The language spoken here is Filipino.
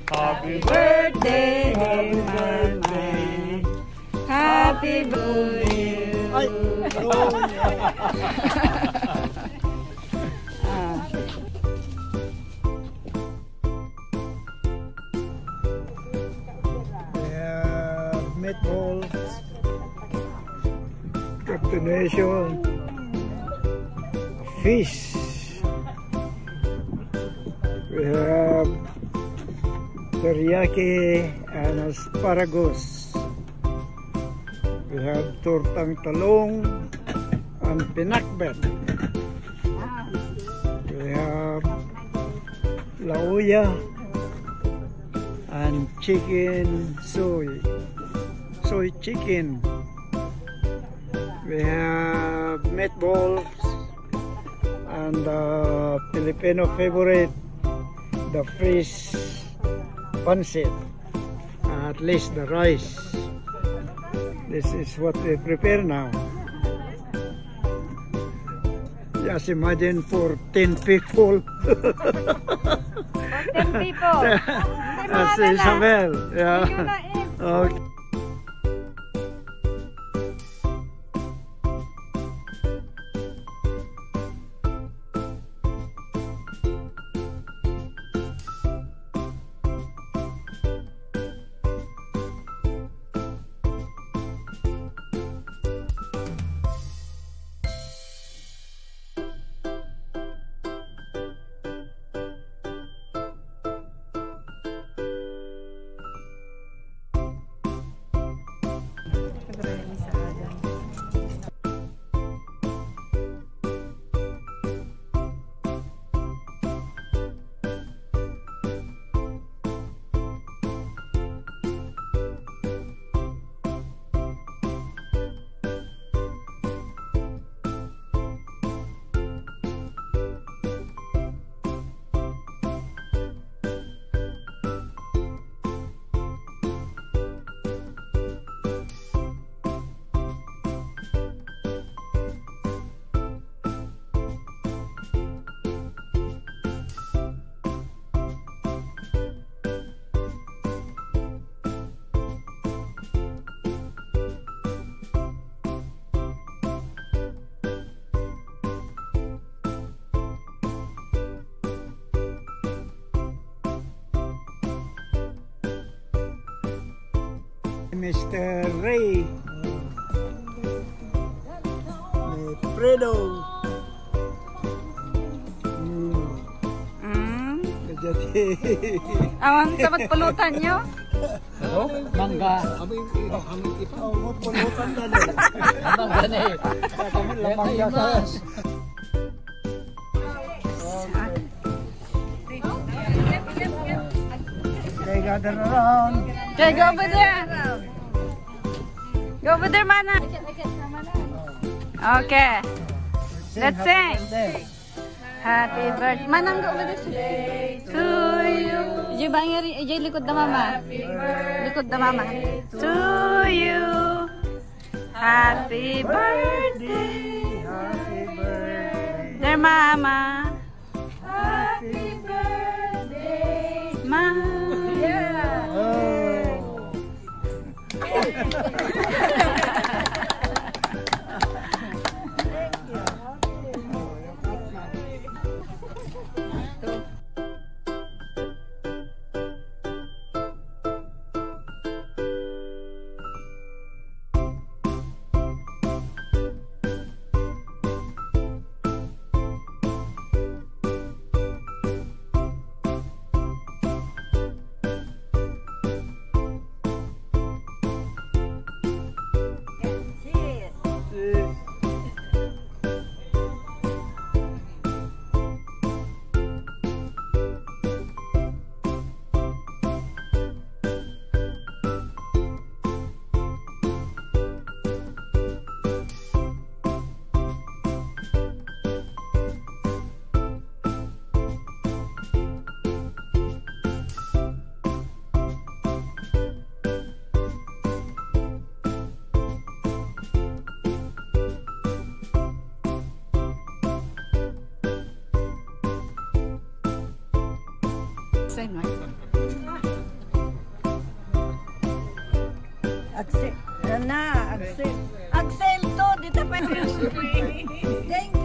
Happy birthday, Mama. Happy birthday. Ay, meatballs, continuation, fish. We have teriyaki and asparagus. We have tortang talong and pinakbet. We have lauya and chicken soy chicken. We have meatballs and the Filipino favorite, the fish pancit, at least the rice. This is what we prepare now. Just imagine for 10 people. For 10 people. That's Isabel. Yeah. Okay. Mr. Ray, Fredo. Jadi. Awan sa pulutan nyo? Oh, mangga. Oh, pulutan na din. Mangga na eh. Kami lang mangga sa. Okay, gather around. Okay, go over there. Go over there, Mana. Okay. Let's sing. Happy birthday. Manang go over there. To you. Ijay bangir, ijay likod na mama. Likod na mama. To you. Happy birthday. Happy birthday. There, Mama. Happy birthday. Mama. Sign mo. Axel. Axel to, dito pa. Thank